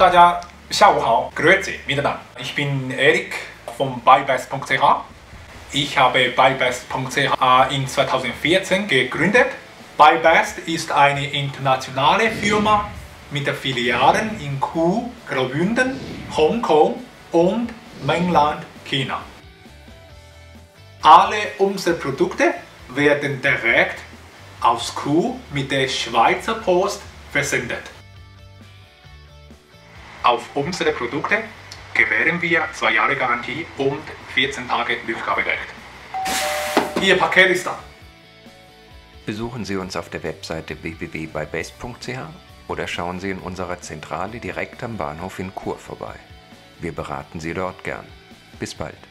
大家下午好, Grüezi miteinander. Ich bin Erik von buybest.ch. Ich habe buybest.ch in 2014 gegründet. buybest ist eine internationale Firma mit Filialen in Kuh, Graubünden, Hongkong und Mainland China. Alle unsere Produkte werden direkt aus Kuh mit der Schweizer Post versendet. Auf unsere Produkte gewähren wir 2 Jahre Garantie und 14 Tage Rückgaberecht. Ihr Paket ist da. Besuchen Sie uns auf der Webseite www.buybest.ch oder schauen Sie in unserer Zentrale direkt am Bahnhof in Chur vorbei. Wir beraten Sie dort gern. Bis bald.